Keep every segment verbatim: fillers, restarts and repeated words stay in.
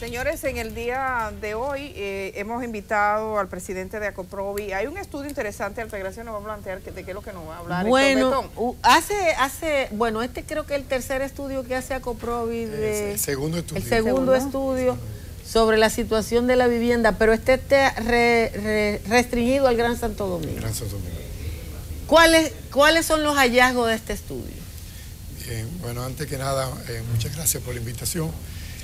Señores, en el día de hoy eh, hemos invitado al presidente de Acoprovi. Hay un estudio interesante, Altagracia nos va a plantear de qué es lo que nos va a hablar. Bueno, hace, hace, bueno, este creo que es el tercer estudio que hace Acoprovi, de, el segundo estudio, el segundo estudio sobre la situación de la vivienda, pero este está re, re, restringido al Gran Santo Domingo. Gran Santo Domingo. ¿Cuáles, ¿Cuáles son los hallazgos de este estudio? Bien, bueno, antes que nada, eh, muchas gracias por la invitación.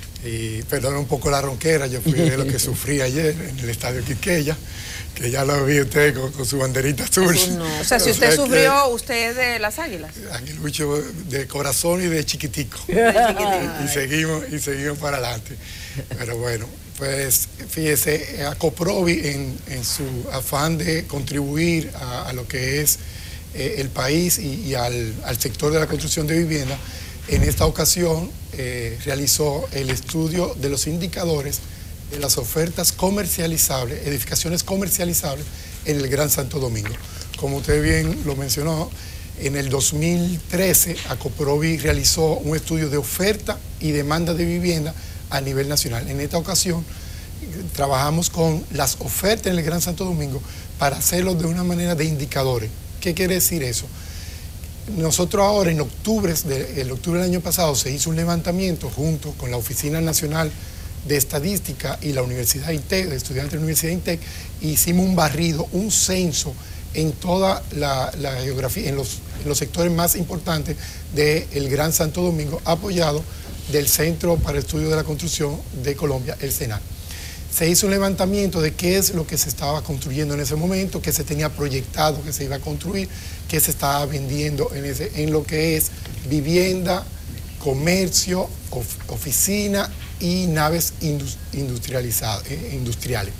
Y perdón un poco la ronquera, yo fui de lo que sufrí ayer en el estadio Quisqueya, que ya lo vi usted con, con su banderita azul. No. O sea, si usted o sea sufrió, que, usted de las Águilas. Aguilucho de corazón y de chiquitico. De chiquitico. Y seguimos, y seguimos para adelante. Pero bueno, pues fíjese, Acoprovi en, en su afán de contribuir a, a lo que es eh, el país y, y al, al sector de la construcción de vivienda, en esta ocasión eh, realizó el estudio de los indicadores de las ofertas comercializables, edificaciones comercializables en el Gran Santo Domingo. Como usted bien lo mencionó, en el dos mil trece Acoprovi realizó un estudio de oferta y demanda de vivienda a nivel nacional. En esta ocasión trabajamos con las ofertas en el Gran Santo Domingo para hacerlo de una manera de indicadores. ¿Qué quiere decir eso? Nosotros ahora en octubre, de, el octubre del año pasado se hizo un levantamiento junto con la Oficina Nacional de Estadística y la Universidad INTEC, de estudiantes de la Universidad INTEC, e hicimos un barrido, un censo en toda la, la geografía, en los, en los sectores más importantes del Gran Santo Domingo, apoyado del Centro para Estudios de la Construcción de Colombia, el CENAC. Se hizo un levantamiento de qué es lo que se estaba construyendo en ese momento, qué se tenía proyectado que se iba a construir, qué se estaba vendiendo en, ese, en lo que es vivienda, comercio, of, oficina y naves industrializadas, eh, industriales.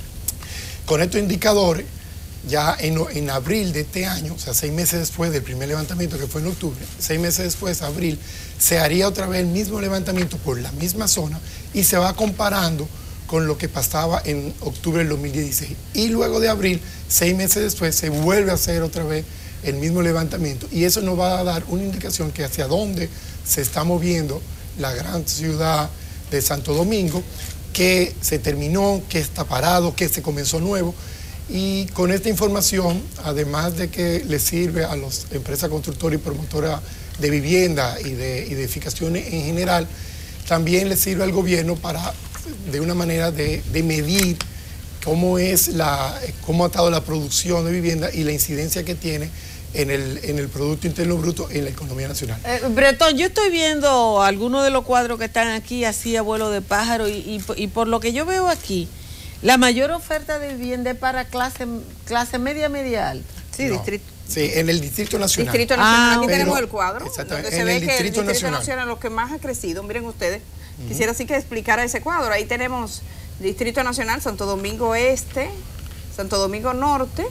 Con estos indicadores, ya en, en abril de este año, o sea, seis meses después del primer levantamiento que fue en octubre, seis meses después, abril, se haría otra vez el mismo levantamiento por la misma zona y se va comparando con lo que pasaba en octubre del dos mil dieciséis. Y luego de abril, seis meses después, se vuelve a hacer otra vez el mismo levantamiento. Y eso nos va a dar una indicación que hacia dónde se está moviendo la gran ciudad de Santo Domingo, qué se terminó, qué está parado, qué se comenzó nuevo. Y con esta información, además de que le sirve a las empresas constructoras y promotoras de vivienda y de, y de edificaciones en general, también le sirve al gobierno para de una manera de, de medir cómo es la, cómo ha estado la producción de vivienda y la incidencia que tiene en el, en el Producto Interno Bruto en la economía nacional. Eh, Bretón, yo estoy viendo algunos de los cuadros que están aquí así a vuelo de pájaro y, y, y por lo que yo veo aquí, la mayor oferta de vivienda es para clase, clase media, media alta. Sí, no. distrito. Sí, en el Distrito Nacional. Distrito Nacional. Ah, aquí pero, tenemos el cuadro. Exactamente. Donde se en ve el que Distrito el Distrito Nacional. Nacional lo que más ha crecido. Miren ustedes. Uh-huh. Quisiera así que explicara ese cuadro. Ahí tenemos Distrito Nacional, Santo Domingo Este, Santo Domingo Norte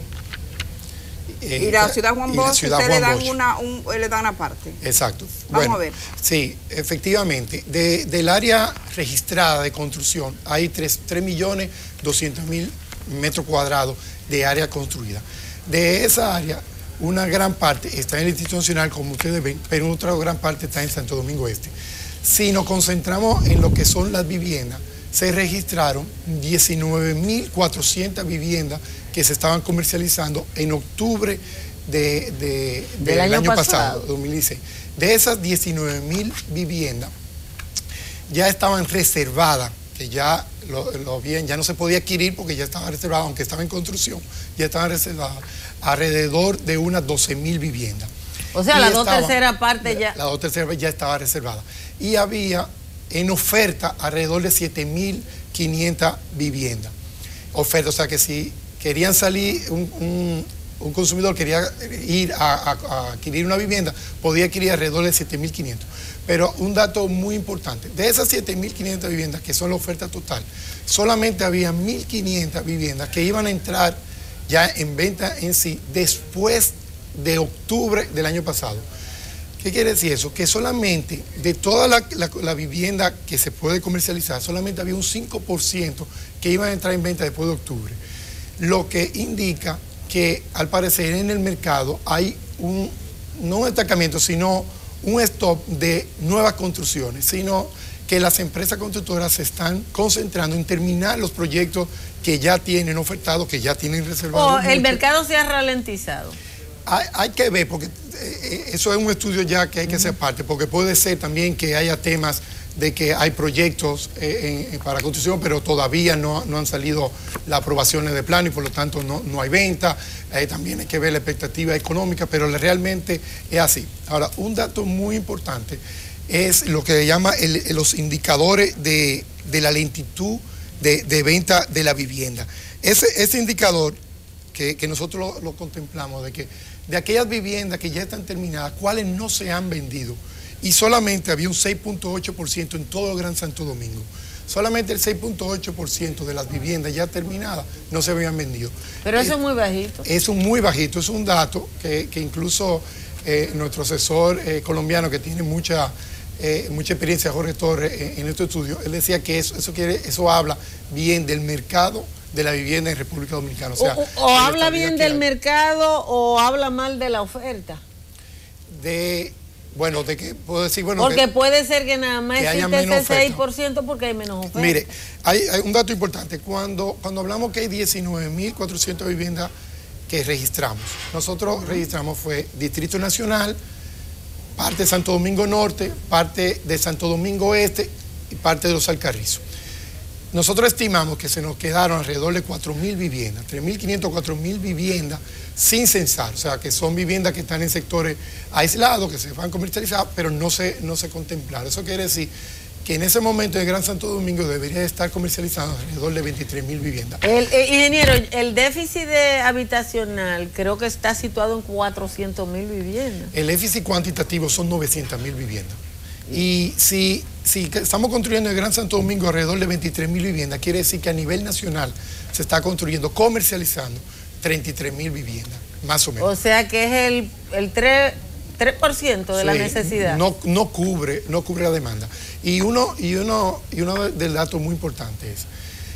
eh, y la ciudad Juan Bosch. Ustedes le dan una, un, le dan aparte. Exacto. Vamos bueno, a ver. Sí, efectivamente. De, del área registrada de construcción hay tres millones doscientos mil metros cuadrados de área construida. De esa área, una gran parte está en el Distrito Nacional, como ustedes ven, pero otra gran parte está en Santo Domingo Este. Si nos concentramos en lo que son las viviendas, se registraron diecinueve mil cuatrocientas viviendas que se estaban comercializando en octubre de, de, del, del año, año pasado, pasado, dos mil dieciséis. De esas diecinueve mil viviendas ya estaban reservadas, que ya lo, lo bien, ya no se podía adquirir porque ya estaba reservada, aunque estaba en construcción, ya estaban reservadas alrededor de unas doce mil viviendas. O sea, y la dos terceras partes ya. La dos terceras ya estaba reservada. Y había en oferta alrededor de siete mil quinientas viviendas. Oferta, o sea que si querían salir, un, un, un consumidor quería ir a, a, a adquirir una vivienda, podía adquirir alrededor de siete mil quinientas. Pero un dato muy importante, de esas siete mil quinientas viviendas, que son la oferta total, solamente había mil quinientas viviendas que iban a entrar ya en venta en sí después de octubre del año pasado. ¿Qué quiere decir eso? Que solamente de toda la, la, la vivienda que se puede comercializar, solamente había un cinco por ciento que iban a entrar en venta después de octubre. Lo que indica que al parecer en el mercado hay un, no un estancamiento, sino un stop de nuevas construcciones, sino que las empresas constructoras se están concentrando en terminar los proyectos que ya tienen ofertados, que ya tienen reservados. O el mercado se ha ralentizado. Hay, hay que ver, porque eh, eso es un estudio ya que hay que hacer parte, porque puede ser también que haya temas de que hay proyectos eh, en, para construcción, pero todavía no, no han salido las aprobaciones de plano y por lo tanto no, no hay venta. Eh, también hay que ver la expectativa económica, pero realmente es así. Ahora, un dato muy importante es lo que se llama el, los indicadores de, de la lentitud de, de venta de la vivienda. Ese, ese indicador que, que nosotros lo, lo contemplamos, de que de aquellas viviendas que ya están terminadas, cuáles no se han vendido, y solamente había un seis punto ocho por ciento en todo el Gran Santo Domingo. Solamente el seis punto ocho por ciento de las viviendas ya terminadas no se habían vendido. Pero eso eh, es muy bajito. Eso es muy bajito, es un dato que, que incluso eh, nuestro asesor eh, colombiano que tiene mucha... Eh, mucha experiencia, Jorge Torres, en, en este estudio, él decía que eso, eso, quiere, eso habla bien del mercado de la vivienda en República Dominicana. O, sea, o, o, o habla bien del hay. mercado o habla mal de la oferta. De, bueno, de que puedo decir, bueno, porque que, puede ser que nada más existe ese seis por ciento porque hay menos oferta. Mire, hay, hay un dato importante. Cuando, cuando hablamos que hay diecinueve mil cuatrocientas viviendas que registramos, nosotros registramos fue Distrito Nacional, parte de Santo Domingo Norte, parte de Santo Domingo Este y parte de los Alcarrizos. Nosotros estimamos que se nos quedaron alrededor de cuatro mil viviendas, tres mil quinientas, cuatro mil viviendas sin censar, o sea, que son viviendas que están en sectores aislados, que se van a comercializar, pero no se, no se contemplaron. Eso quiere decir que en ese momento el Gran Santo Domingo debería estar comercializando alrededor de veintitrés mil viviendas. El, el, ingeniero, el déficit de habitacional creo que está situado en cuatrocientas mil viviendas. El déficit cuantitativo son novecientas mil viviendas. Y si, si estamos construyendo el Gran Santo Domingo alrededor de veintitrés mil viviendas, quiere decir que a nivel nacional se está construyendo, comercializando treinta y tres mil viviendas, más o menos. O sea que es el, el tres por ciento de sí, la necesidad. No, no, cubre, no cubre la demanda. Y uno, y uno, y uno del dato muy importante es,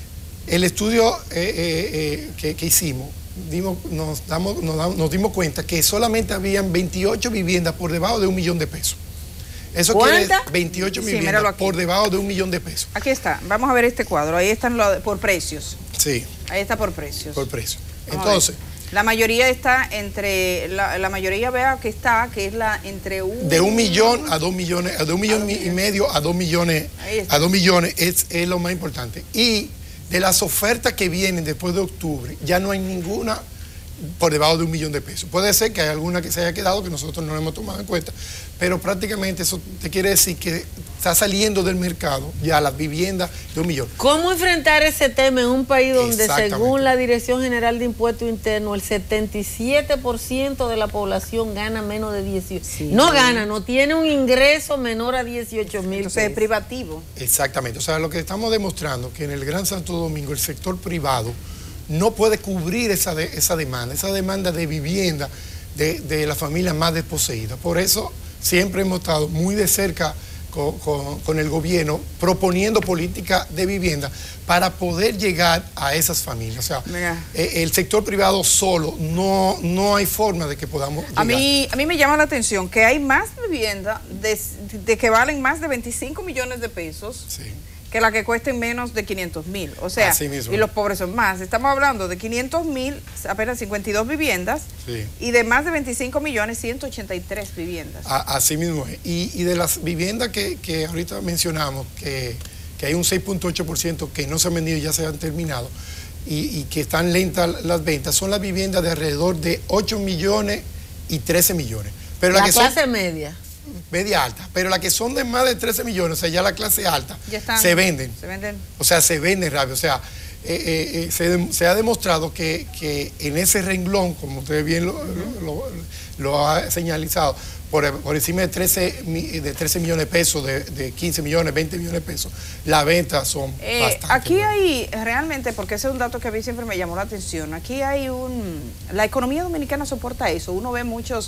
el estudio eh, eh, eh, que, que hicimos, dimos, nos, damos, nos, nos dimos cuenta que solamente habían veintiocho viviendas por debajo de un millón de pesos. Eso quiere decir veintiocho sí, viviendas por debajo de un millón de pesos. Aquí está, vamos a ver este cuadro, ahí están los, por precios. Sí. Ahí está por precios. Por precios. Entonces... La mayoría está entre, la, la mayoría vea que está, que es la entre un... De un millón a dos millones, a dos millones y medio a dos millones, a dos millones es, es lo más importante. Y de las ofertas que vienen después de octubre, ya no hay ninguna por debajo de un millón de pesos. Puede ser que hay alguna que se haya quedado que nosotros no hemos tomado en cuenta, pero prácticamente eso te quiere decir que está saliendo del mercado ya las viviendas de un millón. ¿Cómo enfrentar ese tema en un país donde según la Dirección General de Impuestos Internos el setenta y siete por ciento de la población gana menos de dieciocho? Sí, no sí. gana, no tiene un ingreso menor a dieciocho mil pesos. Es privativo. Exactamente, o sea, lo que estamos demostrando que en el Gran Santo Domingo el sector privado no puede cubrir esa, de, esa demanda, esa demanda de vivienda de, de las familias más desposeídas. Por eso siempre hemos estado muy de cerca con, con, con el gobierno proponiendo política de vivienda para poder llegar a esas familias. O sea, eh, el sector privado solo no, no hay forma de que podamos llegar. A mí, a mí me llama la atención que hay más viviendas de, de que valen más de veinticinco millones de pesos. Sí. Que la que cuesten menos de quinientos mil, o sea, y los pobres son más. Estamos hablando de quinientos mil, apenas cincuenta y dos viviendas, sí. y de más de veinticinco millones, ciento ochenta y tres viviendas. A, así mismo es. Y, y de las viviendas que, que ahorita mencionamos, que, que hay un seis punto ocho por ciento que no se han vendido y ya se han terminado, y, y que están lentas las ventas, son las viviendas de alrededor de ocho millones y trece millones. Pero la, la que clase son, media. Media alta, pero las que son de más de trece millones, o sea, ya la clase alta, ya están, se venden. Se venden. O sea, se venden rápido. O sea, eh, eh, se, se ha demostrado que, que en ese renglón, como usted bien lo, uh-huh. lo, lo ha señalizado, por, por encima de trece, de trece millones de pesos, de, de quince millones, veinte millones de pesos, las ventas son eh, bastante Aquí buenas. Hay realmente, porque ese es un dato que a mí siempre me llamó la atención, aquí hay un... La economía dominicana soporta eso. Uno ve muchos...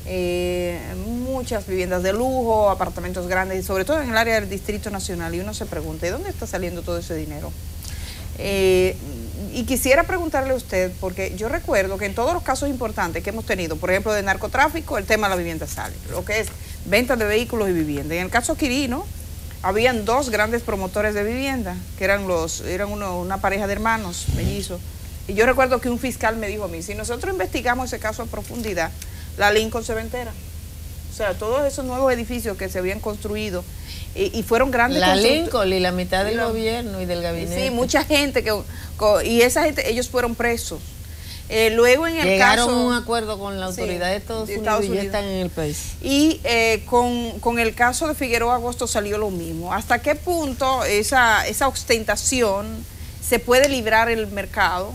Eh, muchas viviendas de lujo, apartamentos grandes, sobre todo en el área del Distrito Nacional, y uno se pregunta, ¿de dónde está saliendo todo ese dinero? Eh, y quisiera preguntarle a usted, porque yo recuerdo que en todos los casos importantes que hemos tenido, por ejemplo de narcotráfico, el tema de la vivienda sale, lo que es venta de vehículos y vivienda. En el caso Quirino, habían dos grandes promotores de vivienda, que eran los eran uno, una pareja de hermanos mellizos. Y yo recuerdo que un fiscal me dijo a mí, si nosotros investigamos ese caso a profundidad, la Lincoln se va entera. O sea, todos esos nuevos edificios que se habían construido y, y fueron grandes. La Lincoln y la mitad del la, gobierno y del gabinete. Sí, mucha gente, que y esa gente, ellos fueron presos. Eh, luego en el Llegaron caso... a un acuerdo con la autoridad sí, de Estados, de Estados Unidos, Unidos y están en el país. Y eh, con, con el caso de Figueroa Agosto salió lo mismo. ¿Hasta qué punto esa, esa ostentación se puede librar el mercado?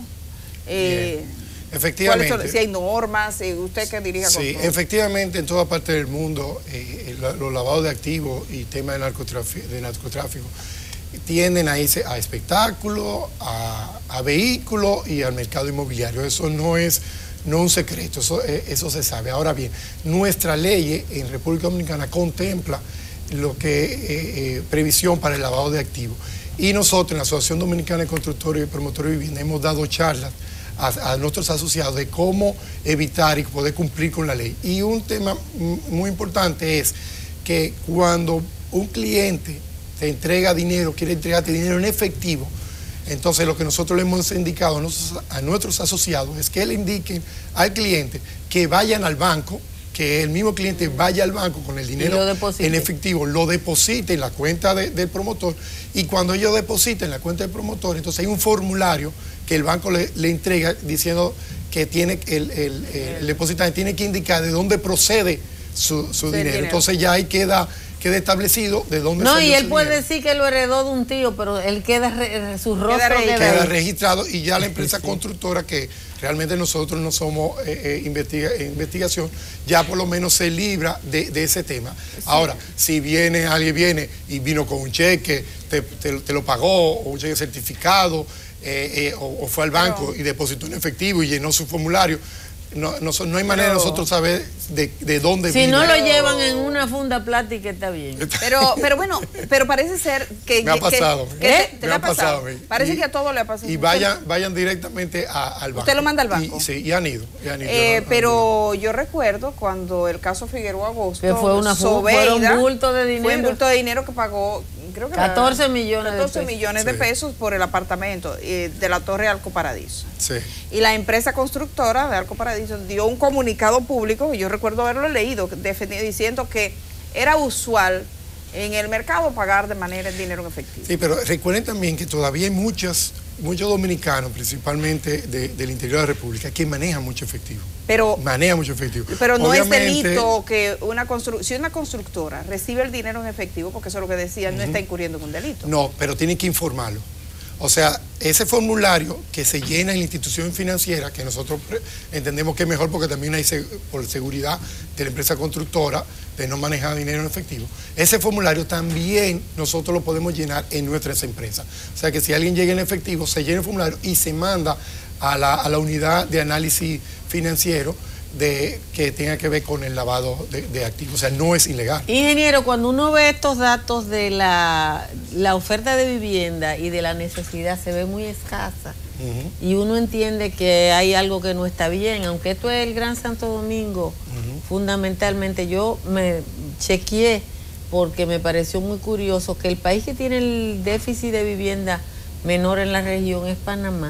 Eh, efectivamente. Si hay normas, eh, usted que dirige Sí, control. Efectivamente, en toda parte del mundo, eh, los lavados de activos y temas de narcotráfico, de narcotráfico tienden a irse a espectáculos, a, a vehículos y al mercado inmobiliario. Eso no es no un secreto, eso, eso se sabe. Ahora bien, nuestra ley en República Dominicana contempla lo que eh, eh, previsión para el lavado de activos. Y nosotros en la Asociación Dominicana de Constructores y Promotores de Vivienda hemos dado charlas a, a nuestros asociados de cómo evitar y poder cumplir con la ley. Y un tema muy importante es que cuando un cliente te entrega dinero, quiere entregarte dinero en efectivo, entonces lo que nosotros le hemos indicado a nuestros, a nuestros asociados es que le indiquen al cliente que vayan al banco, que el mismo cliente vaya al banco con el dinero en efectivo, lo deposite en la cuenta de, del promotor, y cuando ellos depositen en la cuenta del promotor, entonces hay un formulario que el banco le, le entrega diciendo que tiene el, el, el, el depositante tiene que indicar de dónde procede su, su dinero. dinero. Entonces ya ahí queda... queda establecido de dónde no, y él puede dinero. decir que lo heredó de un tío, pero él queda, re, su rostro queda, queda, queda registrado, y ya la empresa sí, constructora, que realmente nosotros no somos eh, eh, investiga, investigación, ya por lo menos se libra de, de ese tema. Sí. Ahora, si viene, alguien viene y vino con un cheque, te, te, te lo pagó, o un cheque certificado, eh, eh, o, o fue al banco pero, y depositó en efectivo y llenó su formulario, No, no, no hay manera pero, de nosotros saber de, de dónde si viene. no lo llevan en una funda plástica está bien. Pero, pero bueno, pero parece ser que... Me ha pasado. Que, que, ¿eh? ¿Te, te me ha pasado? pasado parece y, que a todo le ha pasado. Y vayan, vayan directamente a, al banco. ¿Usted lo manda al banco? Y, sí, y han ido. Y han ido eh, han pero ido. Yo recuerdo cuando el caso Figueroa Agosto... Que fue una Sobeida, fue un bulto de dinero. Fue un bulto de dinero que pagó... Creo que catorce millones catorce de pesos, millones de sí. pesos por el apartamento eh, de la Torre Arco Paradiso. Sí. Y la empresa constructora de Arco Paradiso dio un comunicado público, y yo recuerdo haberlo leído, diciendo que era usual en el mercado pagar de manera en dinero en efectivo. Sí, pero recuerden también que todavía hay muchas, muchos dominicanos, principalmente de, del interior de la República, que manejan mucho efectivo. Pero, maneja mucho efectivo. Pero no Obviamente, es delito que una construcción, si una constructora recibe el dinero en efectivo, porque eso es lo que decía, uh-huh. no está incurriendo en un delito. No, pero tiene que informarlo. O sea, ese formulario que se llena en la institución financiera, que nosotros entendemos que es mejor porque también hay por seguridad de la empresa constructora de no manejar dinero en efectivo, ese formulario también nosotros lo podemos llenar en nuestras empresas. O sea que si alguien llega en efectivo, se llena el formulario y se manda a la, a la unidad de análisis financiero de que tenga que ver con el lavado de, de activos, o sea, no es ilegal. Ingeniero, cuando uno ve estos datos de la, la oferta de vivienda y de la necesidad, se ve muy escasa. Uh-huh. Y uno entiende que hay algo que no está bien, aunque esto es el Gran Santo Domingo, uh-huh. fundamentalmente yo me chequeé porque me pareció muy curioso que el país que tiene el déficit de vivienda menor en la región es Panamá,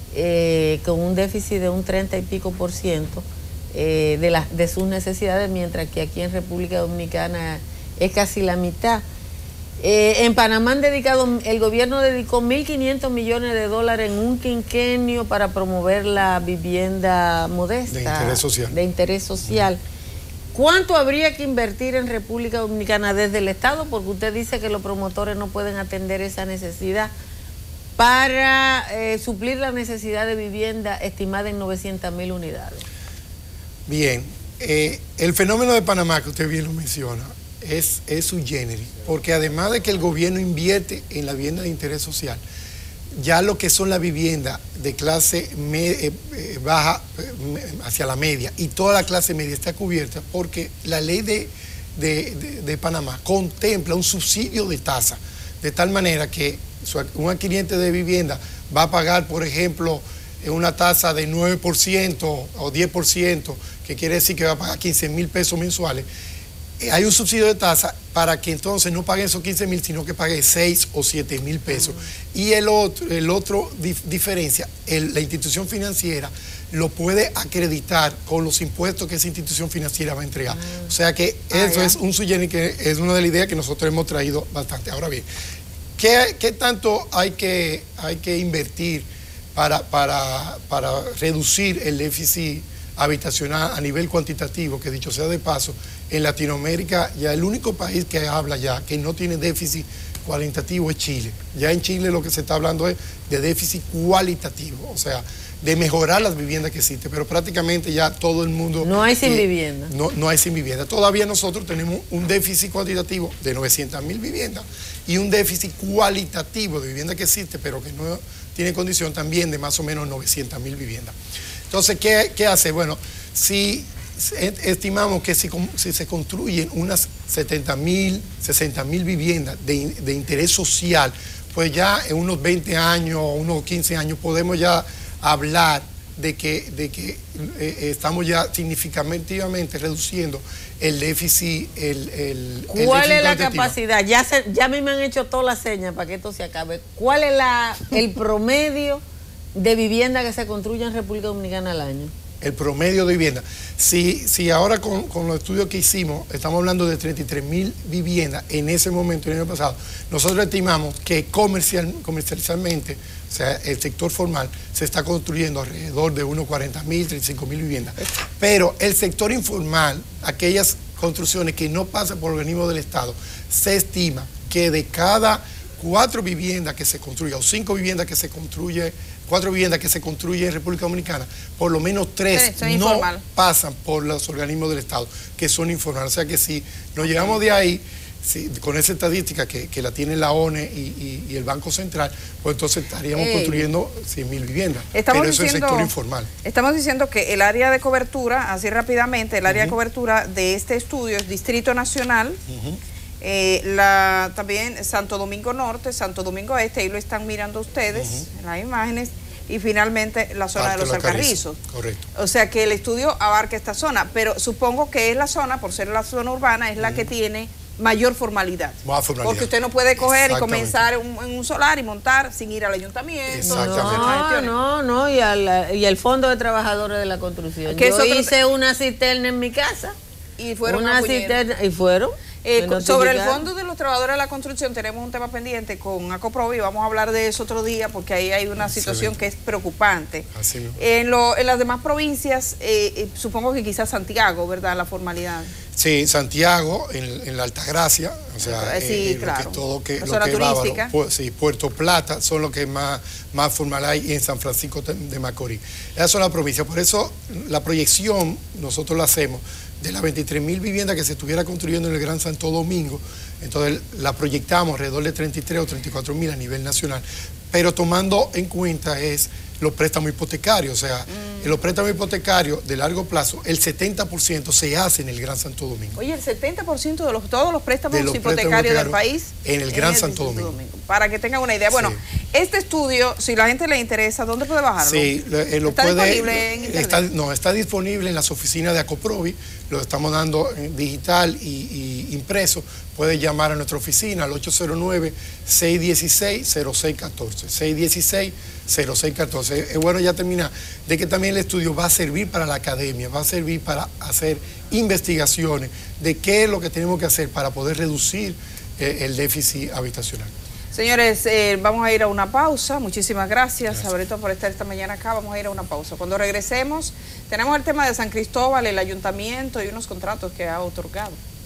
eh, con un déficit de un treinta y pico por ciento. Eh, de, la, de sus necesidades, mientras que aquí en República Dominicana es casi la mitad. Eh, en Panamá han dedicado, el gobierno dedicó mil quinientos millones de dólares en un quinquenio para promover la vivienda modesta. De interés social. De interés social. ¿Cuánto habría que invertir en República Dominicana desde el Estado? Porque usted dice que los promotores no pueden atender esa necesidad para eh, suplir la necesidad de vivienda estimada en novecientas mil unidades. Bien, eh, el fenómeno de Panamá, que usted bien lo menciona, es, es sui generis, porque además de que el gobierno invierte en la vivienda de interés social, ya lo que son las viviendas de clase me, eh, eh, baja eh, hacia la media y toda la clase media está cubierta porque la ley de, de, de, de Panamá contempla un subsidio de tasa, de tal manera que un adquiriente de vivienda va a pagar, por ejemplo, una tasa de nueve por ciento o diez por ciento, que quiere decir que va a pagar quince mil pesos mensuales, hay un subsidio de tasa para que entonces no paguen esos quince mil, sino que pague seis o siete mil pesos. Uh-huh. Y el otro, el otro dif diferencia, el, la institución financiera lo puede acreditar con los impuestos que esa institución financiera va a entregar. Uh-huh. O sea que ah, eso ya. es un sui generis, que es una de las ideas que nosotros hemos traído bastante. Ahora bien, ¿qué, qué tanto hay que, hay que invertir para, para, para reducir el déficit habitacional a nivel cuantitativo? Que dicho sea de paso, en Latinoamérica ya el único país que habla ya que no tiene déficit cualitativo es Chile. Ya en Chile lo que se está hablando es de déficit cualitativo, o sea, de mejorar las viviendas que existen, pero prácticamente ya todo el mundo... No hay sin eh, vivienda. No, no hay sin vivienda. Todavía nosotros tenemos un déficit cuantitativo de novecientas mil viviendas y un déficit cualitativo de vivienda que existe, pero que no tiene condición también de más o menos novecientas mil viviendas. Entonces, ¿qué, qué hace? Bueno, si estimamos que si, si se construyen unas setenta mil, sesenta mil viviendas de, de interés social, pues ya en unos veinte años, unos quince años podemos ya hablar de que, de que eh, estamos ya significativamente reduciendo el déficit. El, el, ¿Cuál el déficit es la capacidad? Ya, se, ya a mí me han hecho todas las señas para que esto se acabe. ¿Cuál es la, el promedio de vivienda que se construye en República Dominicana al año? El promedio de vivienda. Si, si ahora con, con los estudios que hicimos, estamos hablando de treinta y tres mil viviendas en ese momento, el año pasado, nosotros estimamos que comercial, comercialmente, o sea, el sector formal, se está construyendo alrededor de unos cuarenta mil, treinta y cinco mil viviendas. Pero el sector informal, aquellas construcciones que no pasan por organismos del Estado, se estima que de cada cuatro viviendas que se construye, o cinco viviendas que se construye, cuatro viviendas que se construyen en República Dominicana, por lo menos tres sí, no informal. pasan por los organismos del Estado, que son informales. O sea que si nos llegamos de ahí, si, con esa estadística que, que la tiene la O N E y, y, y el Banco Central, pues entonces estaríamos eh, construyendo cien mil viviendas. Pero eso diciendo, es el sector informal. Estamos diciendo que el área de cobertura, así rápidamente, el área uh-huh. de cobertura de este estudio es Distrito Nacional, uh-huh. Eh, la, también Santo Domingo Norte, Santo Domingo Este, ahí lo están mirando ustedes uh-huh. en las imágenes, y finalmente la zona Parte de los Alcarrizos. Correcto. O sea que el estudio abarca esta zona, pero supongo que es la zona, por ser la zona urbana, es la uh-huh. que tiene mayor formalidad. Más formalidad. Porque usted no puede coger y comenzar un, en un solar y montar sin ir al ayuntamiento. Exactamente. No, no, no, y, al, y el Fondo de Trabajadores de la Construcción. Yo otro... hice una cisterna en mi casa. Y fueron una cisterna, y fueron. Eh, sobre el Fondo de los Trabajadores de la Construcción tenemos un tema pendiente con Acoprovi, vamos a hablar de eso otro día porque ahí hay una situación que es preocupante. Así mismo. En, lo, en las demás provincias, eh, eh, supongo que quizás Santiago, ¿verdad? La formalidad. Sí, Santiago, en, en la Altagracia, o sea, sí, eh, claro. lo que todo que, la lo zona que turística. Bávaro, pues, sí, Puerto Plata son los que más, más formal hay, y en San Francisco de Macorís. Esas son las provincias, por eso la proyección nosotros la hacemos de las veintitrés mil viviendas que se estuviera construyendo en el Gran Santo Domingo, entonces la proyectamos alrededor de treinta y tres o treinta y cuatro mil a nivel nacional, pero tomando en cuenta es los préstamos hipotecarios, o sea, mm. en los préstamos hipotecarios de largo plazo, el setenta por ciento se hace en el Gran Santo Domingo. Oye, el setenta por ciento de los, todos los préstamos de los hipotecarios préstamos del país en el Gran en el Santo Domingo. Domingo. Para que tengan una idea. Bueno, sí. Este estudio, si la gente le interesa, ¿dónde puede bajarlo? Sí, eh, lo ¿Está puede, disponible en internet? Está, no, está disponible en las oficinas de Acoprovi, lo estamos dando en digital y, y impreso. Puede llamar a nuestra oficina al ocho cero nueve, seis uno seis, cero seis uno cuatro, seis uno seis, cero seis uno cuatro. Es bueno ya terminar de que también el estudio va a servir para la academia, va a servir para hacer investigaciones de qué es lo que tenemos que hacer para poder reducir eh, el déficit habitacional. Señores, eh, vamos a ir a una pausa. Muchísimas gracias, gracias. Sabrito, por estar esta mañana acá. Vamos a ir a una pausa. Cuando regresemos, tenemos el tema de San Cristóbal, el ayuntamiento y unos contratos que ha otorgado.